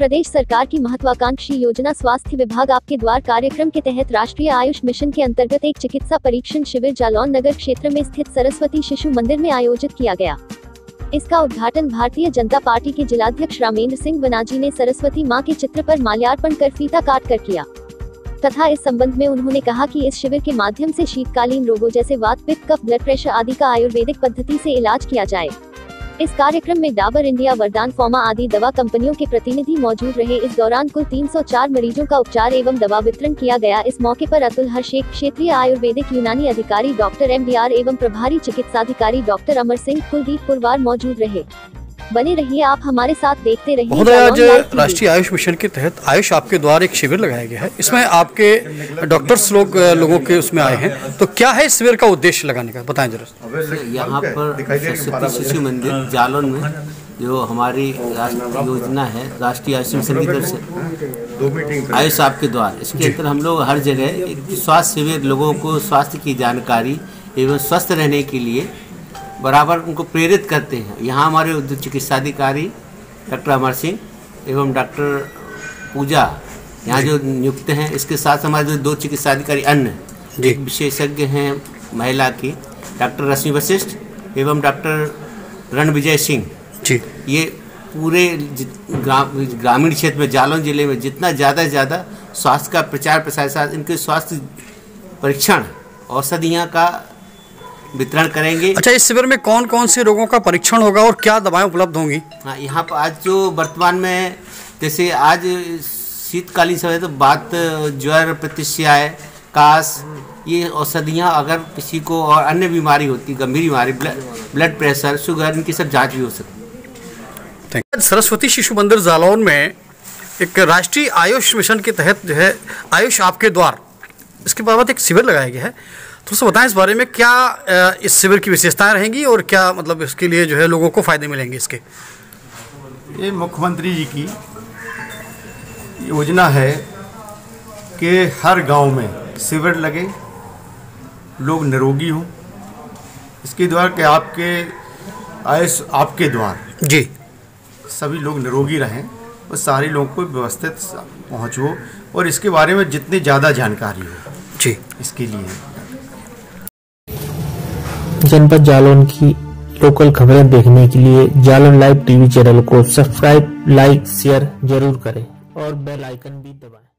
प्रदेश सरकार की महत्वाकांक्षी योजना स्वास्थ्य विभाग आपके द्वार कार्यक्रम के तहत राष्ट्रीय आयुष मिशन के अंतर्गत एक चिकित्सा परीक्षण शिविर जालौन नगर क्षेत्र में स्थित सरस्वती शिशु मंदिर में आयोजित किया गया। इसका उद्घाटन भारतीय जनता पार्टी के जिलाध्यक्ष रामेंद्र सिंह बनाजी ने सरस्वती मां के चित्र पर माल्यार्पण कर फीता काट कर किया तथा इस संबंध में उन्होंने कहा कि इस शिविर के माध्यम से शीतकालीन रोगों जैसे वात, पित्त, कफ, ब्लड प्रेशर आदि का आयुर्वेदिक पद्धति से इलाज किया जाए। इस कार्यक्रम में डाबर इंडिया, वरदान फार्मा आदि दवा कंपनियों के प्रतिनिधि मौजूद रहे। इस दौरान कुल 304 मरीजों का उपचार एवं दवा वितरण किया गया। इस मौके पर अतुल हरशेख, क्षेत्रीय आयुर्वेदिक यूनानी अधिकारी डॉक्टर MDR एवं प्रभारी चिकित्साधिकारी डॉक्टर अमर सिंह, कुलदीप पुरवार मौजूद रहे। बने रहिए आप हमारे साथ, देखते रहिए। आज राष्ट्रीय आयुष मिशन के तहत आयुष आपके द्वारा एक शिविर लगाया गया है। इसमें आपके डॉक्टर्स लोगों के उसमें आए हैं, तो क्या है इस शिविर का उद्देश्य लगाने का, बताएं जरा। यहाँ पर सरस्वती शिशु मंदिर जालौन में जो हमारी राष्ट्रीय योजना है, राष्ट्रीय आयुष मिशन की तरफ से आयुष आपके द्वार, इसके अंदर हम लोग हर जगह एक स्वास्थ्य शिविर, लोगों को स्वास्थ्य की जानकारी एवं स्वस्थ रहने के लिए बराबर उनको प्रेरित करते हैं। यहाँ हमारे चिकित्साधिकारी डॉक्टर अमर सिंह एवं डॉक्टर पूजा यहाँ जो नियुक्त हैं, इसके साथ हमारे जो 2 चिकित्साधिकारी अन्य, एक विशेषज्ञ हैं महिला की डॉक्टर रश्मि वशिष्ठ एवं डॉक्टर रणविजय सिंह जी। ये पूरे ग्रामीण क्षेत्र में जालौन जिले में जितना ज़्यादा से ज़्यादा स्वास्थ्य का प्रचार प्रसार साथ इनके स्वास्थ्य परीक्षण औषधियाँ का वितरण करेंगे। अच्छा, इस शिविर में कौन कौन से रोगों का परीक्षण होगा और क्या दवाएं उपलब्ध होंगी? हाँ, यहाँ पर आज जो वर्तमान में जैसे आज शीतकालीन समय तो बात, ज्वर, प्रतिश्याय, काश, ये औषधियाँ अगर किसी को और अन्य बीमारी होती, गंभीर बीमारी, ब्लड प्रेशर, शुगर, इनकी सब जाँच भी हो सकती है। सरस्वती शिशु मंदिर जालौन में एक राष्ट्रीय आयुष मिशन के तहत जो है आयुष आपके द्वार, इसके बाबत एक शिविर लगाया गया है। थोड़ा सा बताएं इस बारे में, क्या इस शिविर की विशेषताएं रहेंगी और क्या मतलब इसके लिए जो है लोगों को फायदे मिलेंगे इसके? ये मुख्यमंत्री जी की योजना है कि हर गांव में शिविर लगे, लोग निरोगी हों। इसके द्वारा कि आपके आयुष आपके द्वार जी, सभी लोग निरोगी रहें और सारे लोगों को व्यवस्थित पहुँच हो और इसके बारे में जितनी ज़्यादा जानकारी हो जी, इसके लिए। जनपद जालौन की लोकल खबरें देखने के लिए जालौन लाइव टीवी चैनल को सब्सक्राइब, लाइक, शेयर जरूर करें और बेल आइकन भी दबाएं।